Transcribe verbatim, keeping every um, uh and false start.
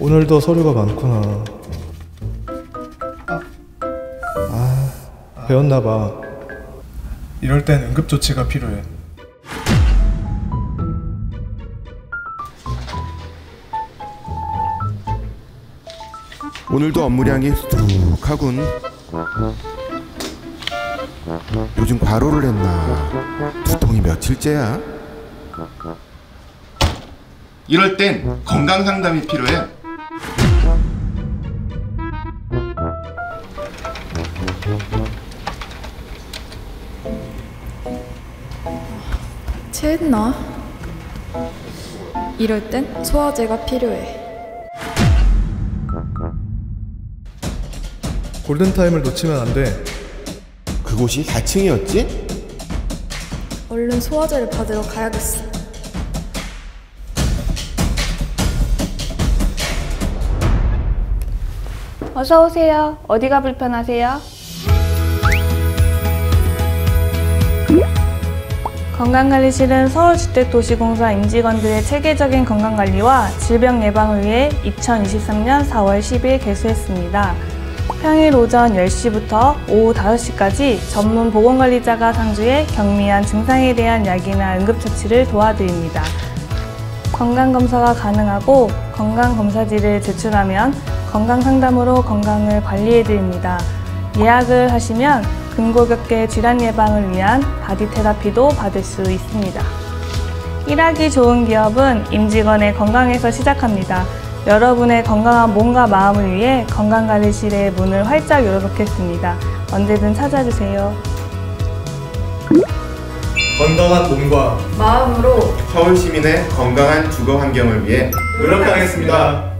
오늘도 서류가 많구나. 아, 배웠나봐. 이럴 땐 응급조치가 필요해. 오늘도 업무량이 수두룩하군. 요즘 과로를 했나? 두통이 며칠째야? 이럴 땐 건강상담이 필요해. 체했나? 이럴 땐 소화제가 필요해. 골든타임을 놓치면 안 돼. 그곳이 사 층이었지? 얼른 소화제를 받으러 가야겠어. 어서 오세요. 어디가 불편하세요? 건강관리실은 서울주택도시공사 임직원들의 체계적인 건강관리와 질병 예방을 위해 이천이십삼 년 사월 십일 개소했습니다. 평일 오전 열 시부터 오후 다섯 시까지 전문 보건관리자가 상주해 경미한 증상에 대한 약이나 응급처치를 도와드립니다. 건강검사가 가능하고 건강검사지를 제출하면 건강상담으로 건강을 관리해드립니다. 예약을 하시면 근고격계 질환 예방을 위한 바디 테라피도 받을 수 있습니다. 일하기 좋은 기업은 임직원의 건강에서 시작합니다. 여러분의 건강한 몸과 마음을 위해 건강관리실의 문을 활짝 열어놓겠습니다. 언제든 찾아주세요. 건강한 몸과 마음으로 서울 시민의 건강한 주거 환경을 위해 노력하겠습니다.